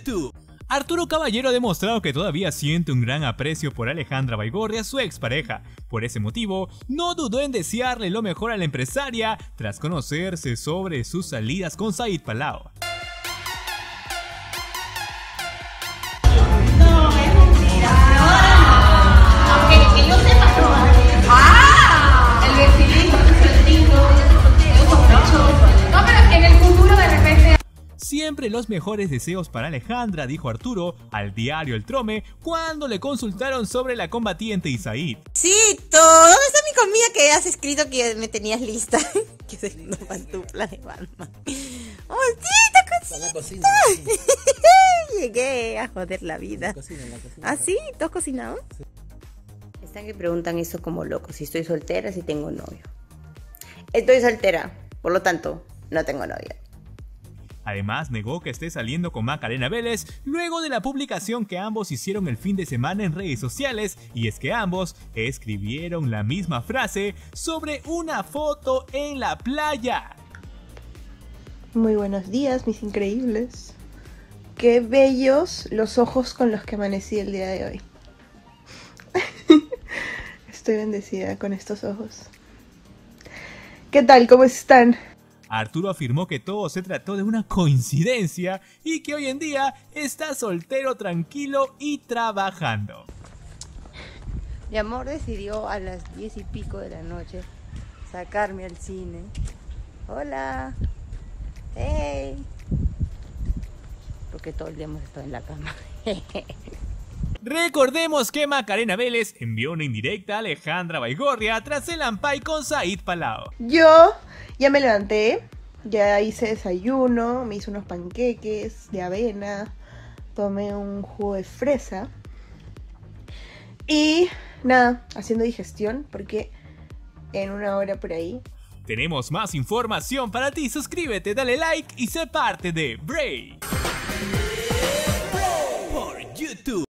YouTube. Arturo Caballero ha demostrado que todavía siente un gran aprecio por Alejandra Baigorria, su expareja. Por ese motivo, no dudó en desearle lo mejor a la empresaria tras conocerse sobre sus salidas con Said Palao. Siempre los mejores deseos para Alejandra, dijo Arturo al diario El Trome cuando le consultaron sobre la combatiente Isaid. Sí, ¿dónde está mi comida que has escrito que me tenías lista? Que es una pantufla de Batman. ¡Oh, sí, cocina! Llegué a joder la vida. ¿Ah, sí? ¿Tú has cocinado? Sí. Están que preguntan eso como locos, si estoy soltera, si tengo novio. Estoy soltera, por lo tanto, no tengo novio. Además, negó que esté saliendo con Macarena Vélez luego de la publicación que ambos hicieron el fin de semana en redes sociales, y es que ambos escribieron la misma frase sobre una foto en la playa. Muy buenos días, mis increíbles. Qué bellos los ojos con los que amanecí el día de hoy. Estoy bendecida con estos ojos. ¿Qué tal? ¿Cómo están? Arturo afirmó que todo se trató de una coincidencia y que hoy en día está soltero, tranquilo y trabajando. Mi amor decidió a las 10 y pico de la noche sacarme al cine. Hola. Hey. Porque todo el día hemos estado en la cama. Recordemos que Macarena Vélez envió una indirecta a Alejandra Baigorria tras el ampay con Said Palao. Yo ya me levanté, ya hice desayuno, me hice unos panqueques de avena, tomé un jugo de fresa y nada, haciendo digestión porque en una hora por ahí. Tenemos más información para ti, suscríbete, dale like y sé parte de Bray por YouTube.